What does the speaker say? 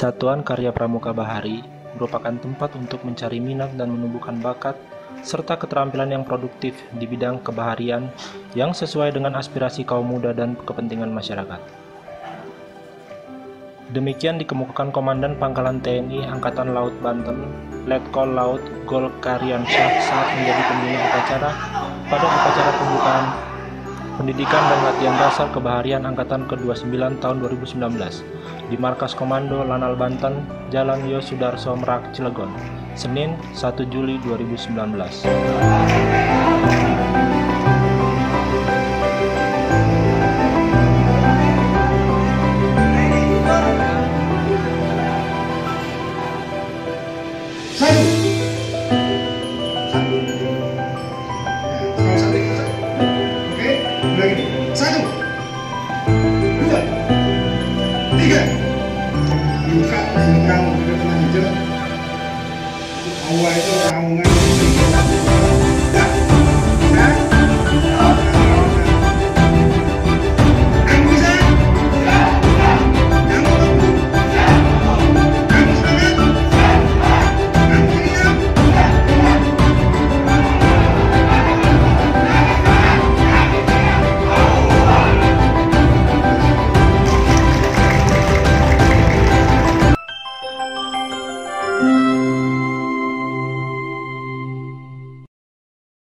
Satuan Karya Pramuka Bahari merupakan tempat untuk mencari minat dan menumbuhkan bakat serta keterampilan yang produktif di bidang kebaharian yang sesuai dengan aspirasi kaum muda dan kepentingan masyarakat. Demikian dikemukakan Komandan Pangkalan TNI Angkatan Laut Banten, Letkol Laut Gol Karyansyah saat menjadi pembina upacara pada upacara pembukaan Pendidikan dan Latihan Dasar Kebaharian Angkatan ke-29 tahun 2019 di Markas Komando Lanal Banten, Jalan Yosudarso Merak, Cilegon, Senin 1 Juli 2019. Satu, dua, tiga. Buka belakang udah kena hijau. Awal itu raungan.